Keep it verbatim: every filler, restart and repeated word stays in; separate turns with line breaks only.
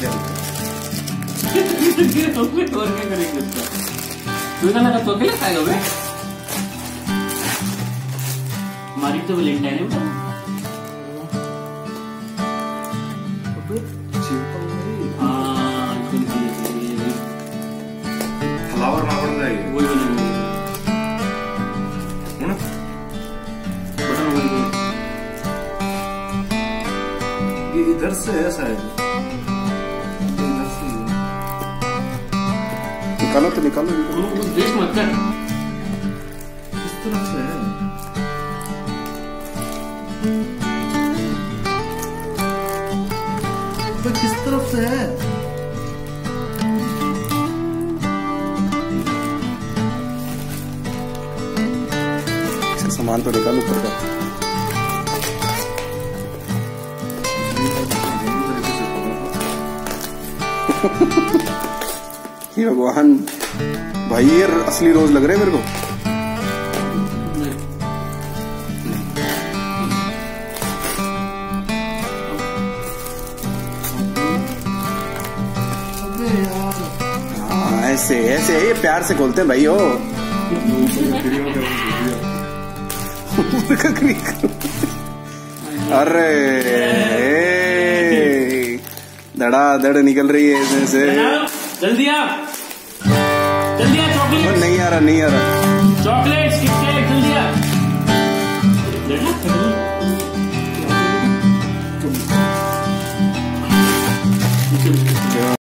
क्या
और क्या करेंगे उसका? तुम्हें लगा तो अकेले खाएगा बे? हमारी तो वैलेंटाइन है बेटा। हाँ
फ्लावर ना पड़ जाएगी
वही बनेगा
ना
बटन वही
ये इधर से है शायद इधर से
निकालो तो निकालो
वो वेस्ट मत कर
इस तरफ से है तो किस तरफ से है
सामान तो निकाल ऊपर का। ये भगवान भाई ये असली रोज लग रहे हैं मेरे को। हाँ ऐसे ऐसे ये प्यार से खोलते हैं भाई हो। अरे धड़ा धड़ निकल रही है इसमें से।
जल्दी आ जल्दी आ चॉकलेट
नहीं आ रहा नहीं आ रहा
चॉकलेट जल्दी आ